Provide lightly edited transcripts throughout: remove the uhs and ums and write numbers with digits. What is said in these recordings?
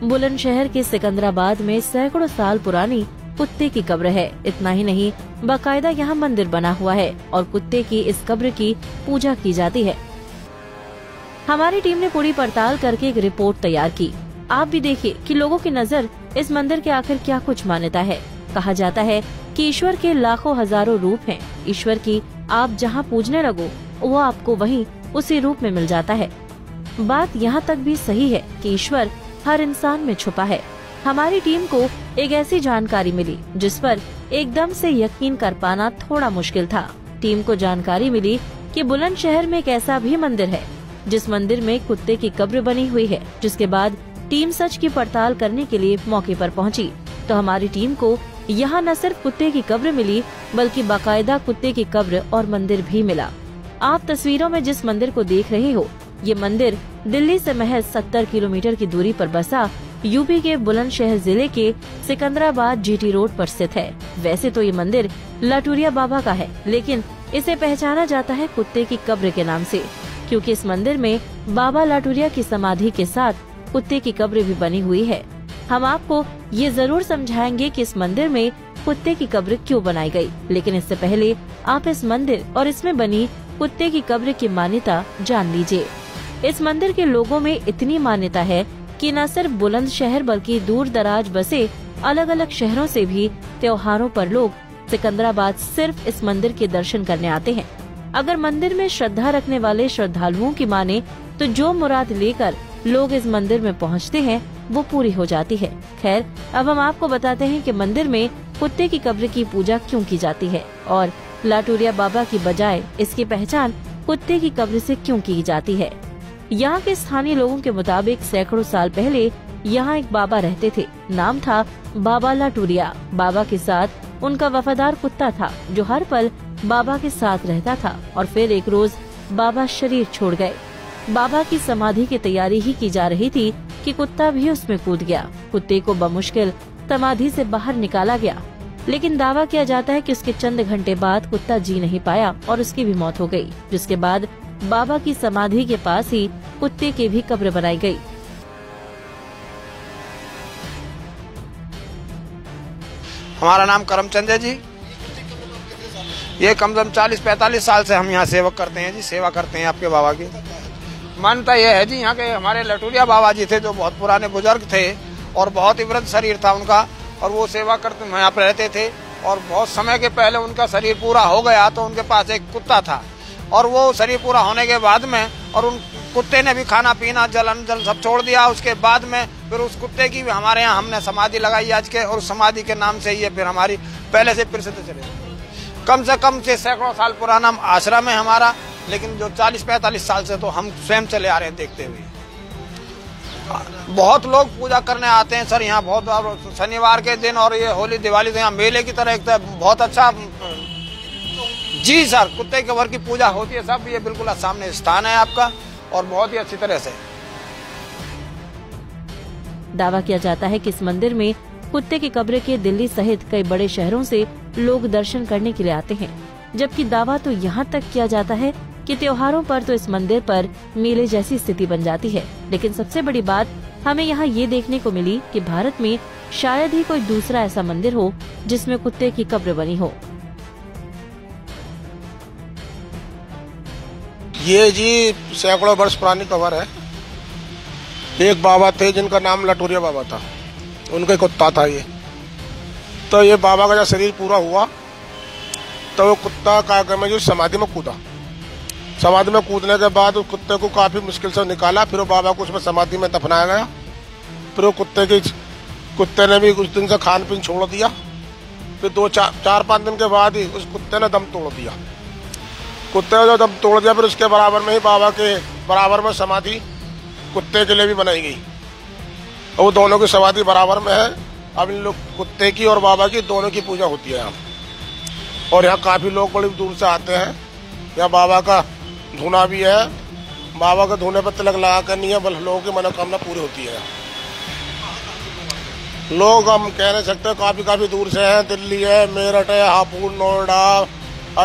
बुलंदशहर के सिकंदराबाद में सैकड़ों साल पुरानी कुत्ते की कब्र है। इतना ही नहीं, बाकायदा यहाँ मंदिर बना हुआ है और कुत्ते की इस कब्र की पूजा की जाती है। हमारी टीम ने पूरी पड़ताल करके एक रिपोर्ट तैयार की। आप भी देखिए कि लोगों की नजर इस मंदिर के आखिर क्या कुछ मान्यता है। कहा जाता है कि ईश्वर के लाखों हजारों रूप हैं। ईश्वर की आप जहां पूजने लगो वो आपको वहीं उसी रूप में मिल जाता है। बात यहाँ तक भी सही है कि ईश्वर हर इंसान में छुपा है। हमारी टीम को एक ऐसी जानकारी मिली जिस पर एकदम से यकीन कर पाना थोड़ा मुश्किल था। टीम को जानकारी मिली कि बुलंदशहर में एक ऐसा भी मंदिर है जिस मंदिर में कुत्ते की कब्र बनी हुई है। जिसके बाद टीम सच की पड़ताल करने के लिए मौके पर पहुंची तो हमारी टीम को यहाँ न सिर्फ कुत्ते की कब्र मिली बल्कि बाकायदा कुत्ते की कब्र और मंदिर भी मिला। आप तस्वीरों में जिस मंदिर को देख रहे हो, ये मंदिर दिल्ली से महज 70 किलोमीटर की दूरी पर बसा यूपी के बुलंदशहर जिले के सिकंदराबाद जीटी रोड पर स्थित है। वैसे तो ये मंदिर लाटूरिया बाबा का है, लेकिन इसे पहचाना जाता है कुत्ते की कब्र के नाम से, क्योंकि इस मंदिर में बाबा लाटूरिया की समाधि के साथ कुत्ते की कब्र भी बनी हुई है। हम आपको ये जरूर समझाएंगे कि इस मंदिर में कुत्ते की कब्र क्यों बनाई गई, लेकिन इससे पहले आप इस मंदिर और इसमें बनी कुत्ते की कब्र की मान्यता जान लीजिए। इस मंदिर के लोगों में इतनी मान्यता है कि न सिर्फ बुलंदशहर बल्कि दूर दराज बसे अलग अलग शहरों से भी त्योहारों पर लोग सिकंदराबाद सिर्फ इस मंदिर के दर्शन करने आते हैं। अगर मंदिर में श्रद्धा रखने वाले श्रद्धालुओं की माने तो जो मुराद लेकर लोग इस मंदिर में पहुंचते हैं वो पूरी हो जाती है। खैर, अब हम आपको बताते हैं कि मंदिर में कुत्ते की कब्र की पूजा क्यों की जाती है और लाटूरिया बाबा की बजाय इसकी पहचान कुत्ते की कब्र से क्यों की जाती है। यहाँ के स्थानीय लोगों के मुताबिक सैकड़ों साल पहले यहाँ एक बाबा रहते थे। नाम था बाबा लाटूरिया। बाबा के साथ उनका वफादार कुत्ता था जो हर पल बाबा के साथ रहता था और फिर एक रोज बाबा शरीर छोड़ गए। बाबा की समाधि की तैयारी ही की जा रही थी कि कुत्ता भी उसमें कूद गया। कुत्ते को बमुश्किल समाधि से बाहर निकाला गया, लेकिन दावा किया जाता है कि उसके चंद घंटे बाद कुत्ता जी नहीं पाया और उसकी भी मौत हो गई। जिसके बाद बाबा की समाधि के पास ही कुत्ते की भी कब्र बनाई गई। हमारा नाम करमचंद है जी। ये कम से कम 40-45 साल से हम यहाँ सेवक करते हैं जी, सेवा करते हैं आपके बाबा की। मान्यता ये है जी, यहाँ के हमारे लाटूरिया बाबा जी थे जो बहुत पुराने बुजुर्ग थे और बहुत ही वृद्ध शरीर था उनका, और वो सेवा करते यहाँ पे रहते थे। और बहुत समय के पहले उनका शरीर पूरा हो गया तो उनके पास एक कुत्ता था, और वो शरीर पूरा होने के बाद में और उन कुत्ते ने भी खाना पीना जल सब छोड़ दिया। उसके बाद में फिर उस कुत्ते की भी हमारे यहाँ हमने समाधि लगाई आज के, और समाधि के नाम से ये फिर हमारी पहले से प्रसिद्ध चले। कम से कम से सैकड़ों साल पुराना आश्रम है हमारा, लेकिन जो 40-45 साल से तो हम स्वयं चले आ रहे हैं देखते हुए। बहुत लोग पूजा करने आते हैं सर यहाँ, बहुत शनिवार के दिन और ये होली दिवाली तो यहाँ मेले की तरह एक बहुत अच्छा जी सर कुत्ते के वर की पूजा होती है सब। ये बिल्कुल सामने स्थान है आपका और बहुत ही अच्छी तरह से। दावा किया जाता है कि इस मंदिर में कुत्ते की कब्र के दिल्ली सहित कई बड़े शहरों से लोग दर्शन करने के लिए आते हैं, जबकि दावा तो यहाँ तक किया जाता है कि त्योहारों पर तो इस मंदिर पर मेले जैसी स्थिति बन जाती है। लेकिन सबसे बड़ी बात हमें यहाँ ये देखने को मिली कि भारत में शायद ही कोई दूसरा ऐसा मंदिर हो जिसमें कुत्ते की कब्र बनी हो। ये जी सैकड़ों वर्ष पुरानी कब्र है। एक बाबा थे जिनका नाम लाटूरिया बाबा था, उनका कुत्ता था ये। तो ये बाबा का जब शरीर पूरा हुआ तो वो कुत्ता का में जो समाधि में कूदा। समाधि में कूदने के बाद उस कुत्ते को काफी मुश्किल से निकाला, फिर वो बाबा को उसमें समाधि में दफनाया गया। फिर वो कुत्ते ने भी उस दिन से खान पीन छोड़ दिया। फिर 4-5 दिन के बाद ही उस कुत्ते ने दम तोड़ दिया। कुत्ते ने जो दम तोड़ दिया फिर उसके बराबर में ही बाबा के बराबर में समाधि कुत्ते के लिए भी बनाई गई। और वो दोनों की समाधि बराबर में है। अब इन लोग कुत्ते की और बाबा की दोनों की पूजा होती है यहाँ। और यहाँ काफी लोग बड़ी दूर से आते हैं। यहाँ बाबा का धुना भी है, बाबा के धुने पर तिलक लगा कर नहीं है, बल लोगों की मनोकामना पूरी होती है। लोग हम कह नहीं सकते, काफी दूर से हैं। दिल्ली है, मेरठ है, हापुड़, नोएडा,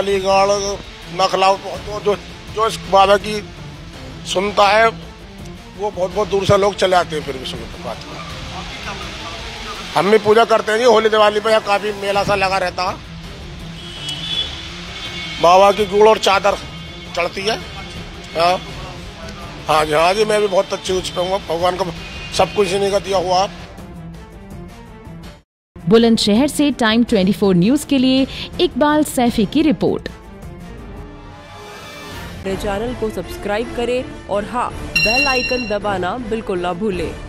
अलीगढ़, नखला, जो इस बाबा की सुनता है वो बहुत बहुत दूर से लोग चले आते हैं फिर भी सुबह बात में। हम भी पूजा करते हैं जी होली दिवाली पे, यहाँ काफी मेला सा लगा रहता है। बाबा की गुड़ और चादर चढ़ती है। हाँ जी मैं भी बहुत अच्छी उच्च पे हूँ, भगवान को सब कुछ इन्हीं का दिया हुआ। बुलंदशहर से टाइम 24 न्यूज के लिए इकबाल सैफी की रिपोर्ट। चैनल को सब्सक्राइब करें और हाँ, बेल आइकन दबाना बिल्कुल ना भूलें।